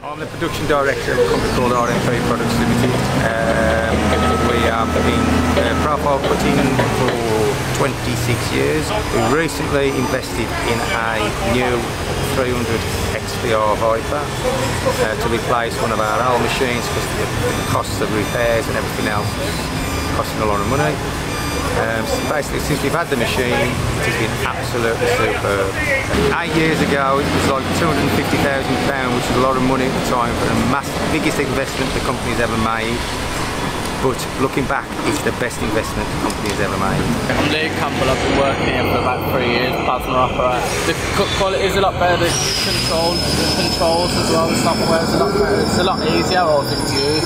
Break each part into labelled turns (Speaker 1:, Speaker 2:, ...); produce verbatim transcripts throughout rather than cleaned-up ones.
Speaker 1: I'm the production director of a company called R M P Products Ltd. Um, we have been uh, profile cutting for twenty-six years. We recently invested in a new three hundred X P R Viper uh, to replace one of our old machines because the, the costs of repairs and everything else is costing a lot of money. Um, so basically, since we've had the machine, it has been absolutely superb. Eight years ago, it was like two hundred and fifty thousand pounds, which was a lot of money at the time, but the massive, biggest investment the company's ever made. But looking back, it's the best investment the company has ever made.
Speaker 2: I'm Lee Campbell. I've been working here for about three years, plasma operator. The cut quality is a lot better. The controls, the controls as well, the software is a lot better. It's a lot easier, I think, to use.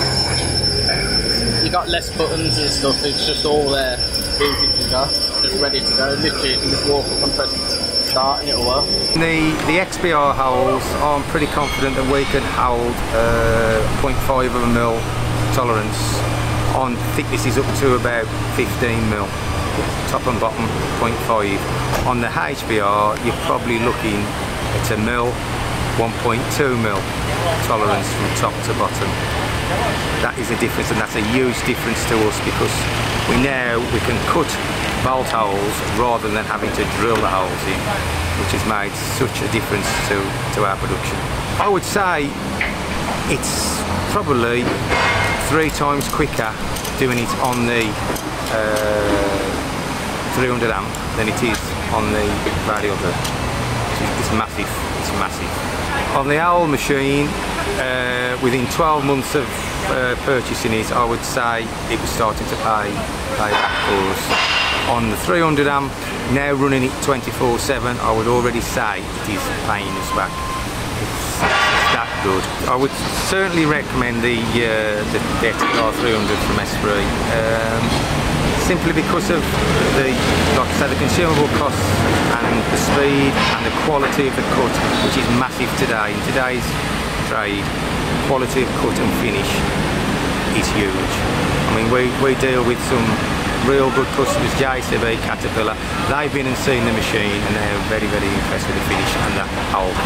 Speaker 2: You got less buttons and stuff. It's just all there. Easy to go, just ready to go. Literally, you can just walk up and press start and it'll work.
Speaker 1: The, the X P R holes, I'm pretty confident that we can hold uh, zero point five of a mil tolerance on thicknesses up to about fifteen mil, top and bottom zero point five. On the H P R, you're probably looking at a mil, one point two mil tolerance from top to bottom. That is a difference, and that's a huge difference to us because we now we can cut bolt holes rather than having to drill the holes in, which has made such a difference to, to our production. I would say it's probably three times quicker doing it on the uh, three hundred amp than it is on the radial gun. It's massive, it's massive. On the old machine, uh, within twelve months of uh, purchasing it, I would say it was starting to pay, pay back for us. On the three hundred amp, now running it twenty-four seven, I would already say it is paying us back. It's, it's that good. I would certainly recommend the, uh, the, the X P R three hundred from Esprit, um, simply because of the, like I say, the consumable costs and the speed and the quality of the cut, which is massive today. In today's trade, quality of cut and finish is huge. I mean, we, we deal with some real good customers, J C B, Caterpillar. They've been and seen the machine and they're very, very impressed with the finish and the whole